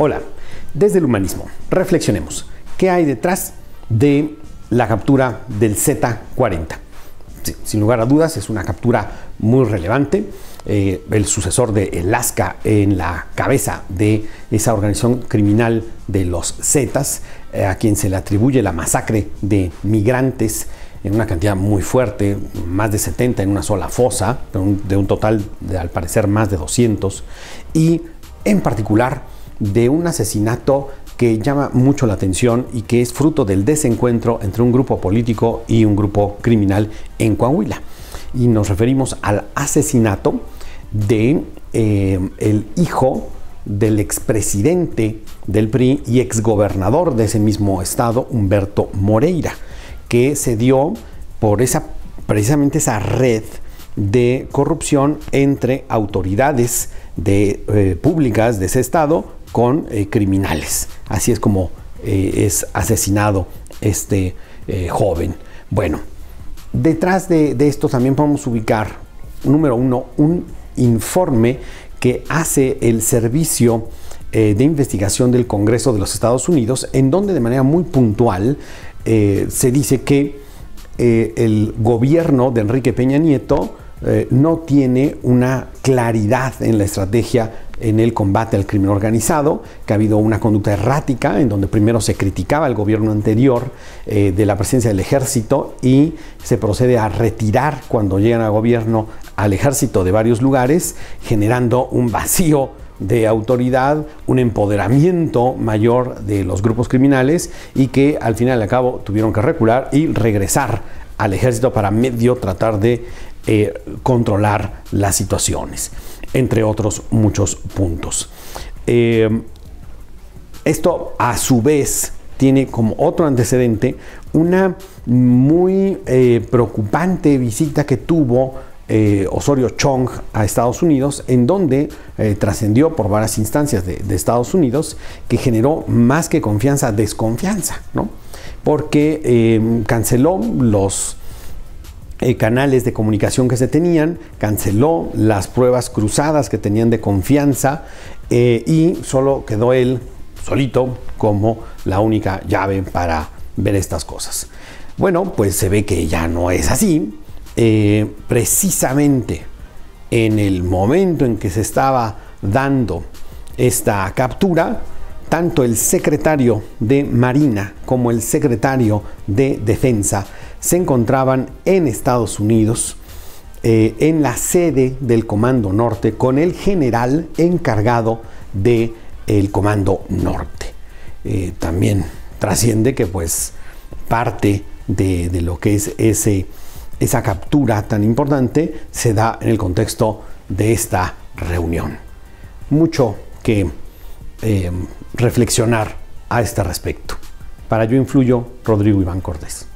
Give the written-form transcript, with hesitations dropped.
Hola, desde el humanismo, reflexionemos. ¿Qué hay detrás de la captura del Z-40? Sí, sin lugar a dudas, es una captura muy relevante. El sucesor de Alaska en la cabeza de esa organización criminal de los Zetas, a quien se le atribuye la masacre de migrantes en una cantidad muy fuerte, más de 70 en una sola fosa, de un total de, al parecer, más de 200, y en particular de un asesinato que llama mucho la atención y que es fruto del desencuentro entre un grupo político y un grupo criminal en Coahuila. Y nos referimos al asesinato de el hijo del expresidente del PRI y exgobernador de ese mismo estado, Humberto Moreira, que se dio por precisamente esa red de corrupción entre autoridades públicas de ese estado con criminales. Así es como es asesinado este joven. Bueno, detrás de esto también podemos ubicar, número uno, un informe que hace el Servicio de Investigación del Congreso de los Estados Unidos, en donde de manera muy puntual se dice que el gobierno de Enrique Peña Nieto no tiene una claridad en la estrategia en el combate al crimen organizado, que ha habido una conducta errática en donde primero se criticaba el gobierno anterior de la presencia del ejército y se procede a retirar cuando llegan al gobierno al ejército de varios lugares, generando un vacío de autoridad, un empoderamiento mayor de los grupos criminales y que al final y al cabo tuvieron que recular y regresar al ejército para medio tratar de controlar las situaciones, entre otros muchos puntos. Esto a su vez tiene como otro antecedente una muy preocupante visita que tuvo Osorio Chong a Estados Unidos, en donde trascendió por varias instancias de Estados Unidos, que generó más que confianza, desconfianza, ¿no? Porque canceló los canales de comunicación que se tenían, canceló las pruebas cruzadas que tenían de confianza y solo quedó él solito como la única llave para ver estas cosas. Bueno, pues se ve que ya no es así. Precisamente en el momento en que se estaba dando esta captura, tanto el secretario de Marina como el secretario de Defensa se encontraban en Estados Unidos, en la sede del Comando Norte, con el general encargado del Comando Norte. También trasciende que pues parte de lo que es esa captura tan importante se da en el contexto de esta reunión. Mucho que reflexionar a este respecto. Para Yo Influyo, Rodrigo Iván Cordés.